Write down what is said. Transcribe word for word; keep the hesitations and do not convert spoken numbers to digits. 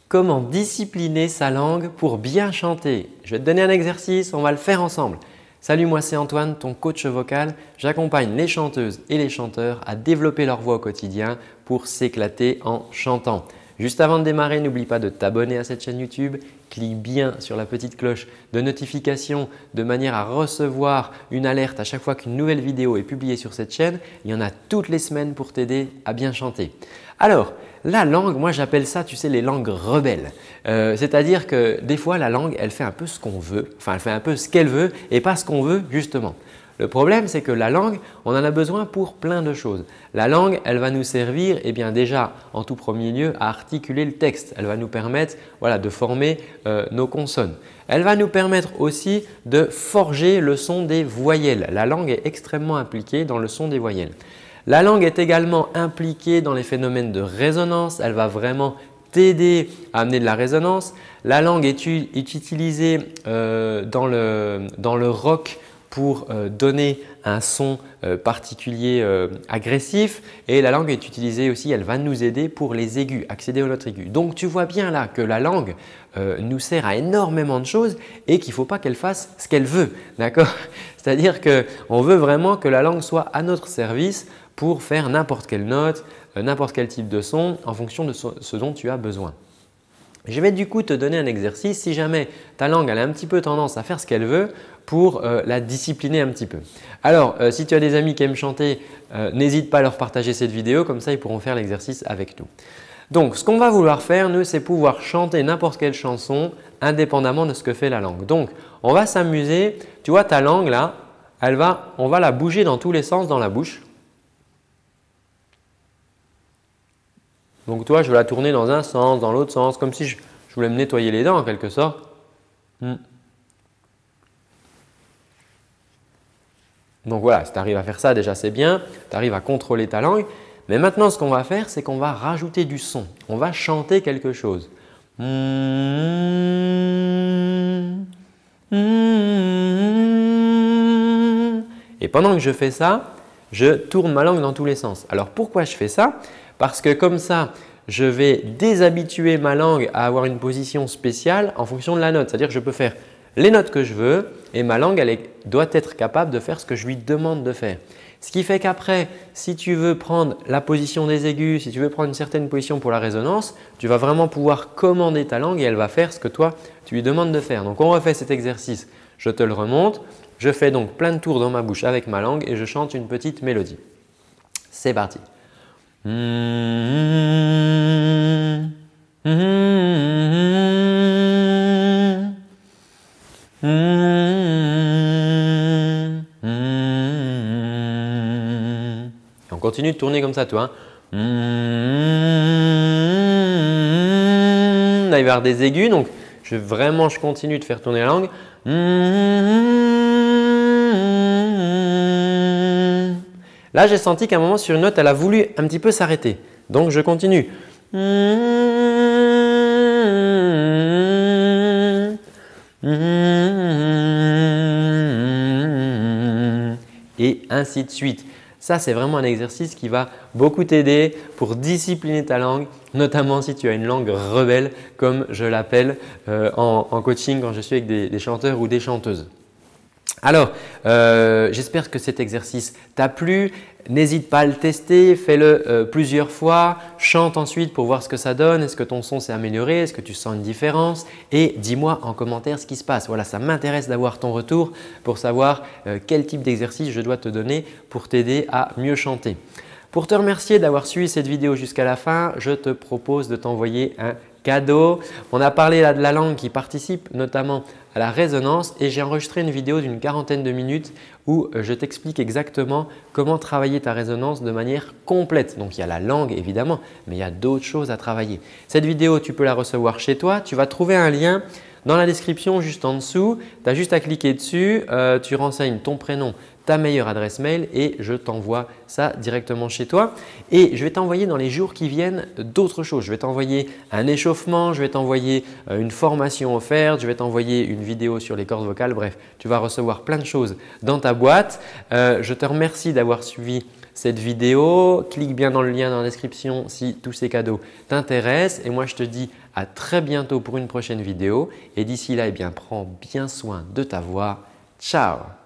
Comment discipliner sa langue pour bien chanter? Je vais te donner un exercice, on va le faire ensemble. Salut, moi c'est Antoine, ton coach vocal. J'accompagne les chanteuses et les chanteurs à développer leur voix au quotidien pour s'éclater en chantant. Juste avant de démarrer, n'oublie pas de t'abonner à cette chaîne YouTube. Clique bien sur la petite cloche de notification de manière à recevoir une alerte à chaque fois qu'une nouvelle vidéo est publiée sur cette chaîne. Il y en a toutes les semaines pour t'aider à bien chanter. Alors, la langue, moi j'appelle ça, tu sais, les langues rebelles. Euh, C'est-à-dire que des fois, la langue, elle fait un peu ce qu'on veut, enfin elle fait un peu ce qu'elle veut et pas ce qu'on veut justement. Le problème, c'est que la langue, on en a besoin pour plein de choses. La langue, elle va nous servir eh bien déjà en tout premier lieu à articuler le texte. Elle va nous permettre voilà, de former euh, nos consonnes. Elle va nous permettre aussi de forger le son des voyelles. La langue est extrêmement impliquée dans le son des voyelles. La langue est également impliquée dans les phénomènes de résonance. Elle va vraiment t'aider à amener de la résonance. La langue est, est utilisée euh, dans, le, dans le rock pour euh, donner un son euh, particulier euh, agressif et la langue est utilisée aussi, elle va nous aider pour les aigus, accéder aux notes aiguës. Donc tu vois bien là que la langue euh, nous sert à énormément de choses et qu'il ne faut pas qu'elle fasse ce qu'elle veut, d'accord? C'est-à-dire qu'on veut vraiment que la langue soit à notre service pour faire n'importe quelle note, euh, n'importe quel type de son en fonction de ce dont tu as besoin. Je vais du coup te donner un exercice si jamais ta langue elle a un petit peu tendance à faire ce qu'elle veut pour euh, la discipliner un petit peu. Alors, euh, si tu as des amis qui aiment chanter, euh, n'hésite pas à leur partager cette vidéo, comme ça ils pourront faire l'exercice avec nous. Donc, ce qu'on va vouloir faire, nous, c'est pouvoir chanter n'importe quelle chanson indépendamment de ce que fait la langue. Donc, on va s'amuser. Tu vois ta langue là, elle va, on va la bouger dans tous les sens dans la bouche. Donc toi, je vais la tourner dans un sens, dans l'autre sens, comme si je, je voulais me nettoyer les dents en quelque sorte. Hmm. Donc voilà, si tu arrives à faire ça, déjà c'est bien. Tu arrives à contrôler ta langue. Mais maintenant, ce qu'on va faire, c'est qu'on va rajouter du son. On va chanter quelque chose. Hmm. Hmm. Et pendant que je fais ça, je tourne ma langue dans tous les sens. Alors pourquoi je fais ça? Parce que comme ça, je vais déshabituer ma langue à avoir une position spéciale en fonction de la note. C'est-à-dire que je peux faire les notes que je veux et ma langue elle est, doit être capable de faire ce que je lui demande de faire. Ce qui fait qu'après, si tu veux prendre la position des aigus, si tu veux prendre une certaine position pour la résonance, tu vas vraiment pouvoir commander ta langue et elle va faire ce que toi, tu lui demandes de faire. Donc, on refait cet exercice. Je te le remonte. Je fais donc plein de tours dans ma bouche avec ma langue et je chante une petite mélodie. C'est parti. Mmh, mmh, mmh, mmh, mmh. On continue de tourner comme ça, toi. Hein. Mmh. Là, il va y avoir des aigus, donc je, vraiment, je continue de faire tourner la langue. Mmh. Là, j'ai senti qu'à un moment sur une note, elle a voulu un petit peu s'arrêter. Donc, je continue. Et ainsi de suite. Ça, c'est vraiment un exercice qui va beaucoup t'aider pour discipliner ta langue, notamment si tu as une langue rebelle comme je l'appelle euh, en, en coaching quand je suis avec des, des chanteurs ou des chanteuses. Alors, euh, j'espère que cet exercice t'a plu. N'hésite pas à le tester, fais-le euh, plusieurs fois, chante ensuite pour voir ce que ça donne. Est-ce que ton son s'est amélioré? Est-ce que tu sens une différence? Et dis-moi en commentaire ce qui se passe. Voilà, ça m'intéresse d'avoir ton retour pour savoir euh, quel type d'exercice je dois te donner pour t'aider à mieux chanter. Pour te remercier d'avoir suivi cette vidéo jusqu'à la fin, je te propose de t'envoyer un cadeau. On a parlé là de la langue qui participe notamment à la résonance et j'ai enregistré une vidéo d'une quarantaine de minutes où je t'explique exactement comment travailler ta résonance de manière complète. Donc, il y a la langue évidemment, mais il y a d'autres choses à travailler. Cette vidéo, tu peux la recevoir chez toi. Tu vas trouver un lien dans la description juste en dessous. Tu as juste à cliquer dessus, euh, tu renseignes ton prénom, ta meilleure adresse mail et je t'envoie ça directement chez toi. Et je vais t'envoyer dans les jours qui viennent d'autres choses. Je vais t'envoyer un échauffement, je vais t'envoyer une formation offerte, je vais t'envoyer une vidéo sur les cordes vocales. Bref, tu vas recevoir plein de choses dans ta boîte. Euh, je te remercie d'avoir suivi cette vidéo. Clique bien dans le lien dans la description si tous ces cadeaux t'intéressent. Et moi, je te dis à très bientôt pour une prochaine vidéo. Et d'ici là, eh bien, prends bien soin de ta voix. Ciao!